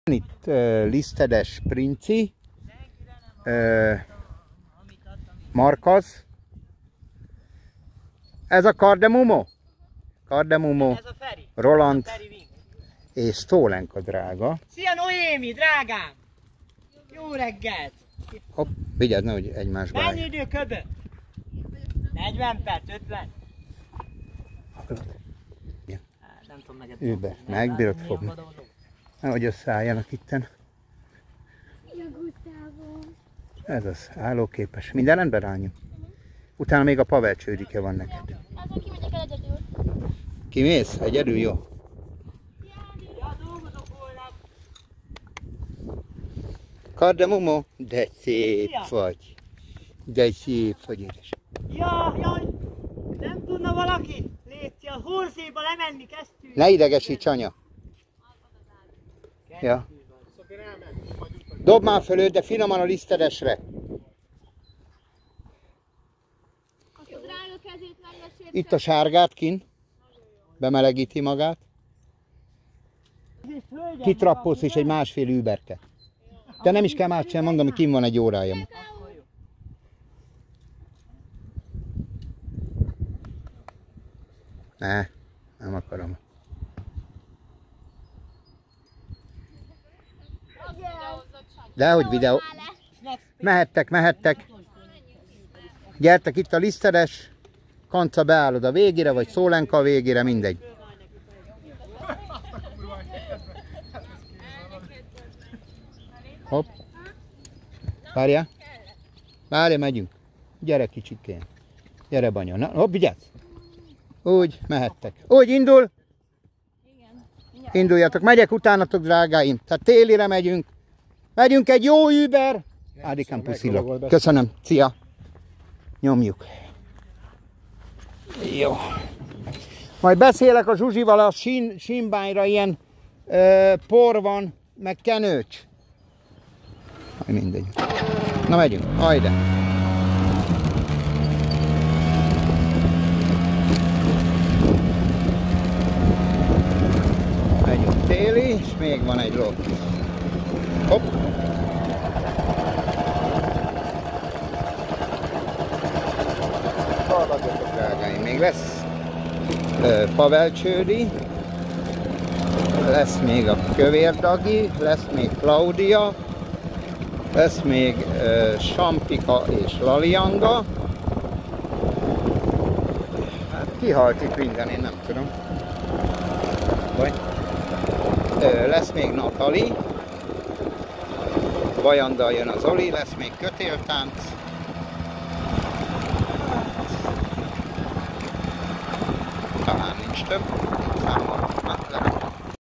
Itt lisztedes princi, markaz. Ez a Kardemumo? Kardemumo, ez a Feri. Roland Feri és Szólenka drága. Szia Noémi, drágám! Jó reggelt! Hopp, vigyázz, nehogy egymásba állj. Mennyi idő köbö? 40 perc, 50? Ja. Nem tudom neked. Ülj be, megbírod fogni. Nehogy összeálljanak itten. Ez az, állóképes. Minden rendben, Rányu? Utána még a Pavel csődike van neked. Azon kimegyek el egyedül. Kimész? Egyedül, jó? Ja, dolgozok holnap. Kardemumo, de szép Szia. vagy. De szép vagy, édes. Ja, jaj! Nem tudna valaki? Légy a horszéba lemenni kezdtünk. Ne idegesíts, anya. Ja. Dobd már föl őt, de finoman a lisztedesre. Itt a sárgát kin. Bemelegíti magát. Kitrappolsz is egy másfél überke. Te nem is kell más sem, mondom, hogy kim van egy órája. Ne, nem akarom. Dehogy videó. Mehettek, mehettek. Gyertek, itt a lisztedes. Kanca beállod a végére, vagy Szólenka a végére, mindegy. Hopp. Várjál. Várjál, megyünk. Gyere kicsikén. Gyere, banya. Na, hopp, vigyázz. Úgy, mehettek. Úgy, indul. Induljatok. Megyek utánatok, drágáim. Tehát télire megyünk. Megyünk egy jó Uber. Ádikám, puszilok. Köszönöm. Szia. Nyomjuk. Jó. Majd beszélek a Zsuzsival, a sínbányra ilyen por van, meg kenőcs. Mindegy. Na megyünk, hajde. Megyünk téli, és még van egy ló. Hopp. Hallgatok, drágáim, még lesz Pavel csődi, lesz még a Kövér Dagi, lesz még Klaudia, lesz még Sampika és Lalianga. Hát kihalt itt minden, én nem tudom. Vagy. Lesz még Natali, Vajanddal jön az Oli, lesz még kötéltánc. Talán nincs több.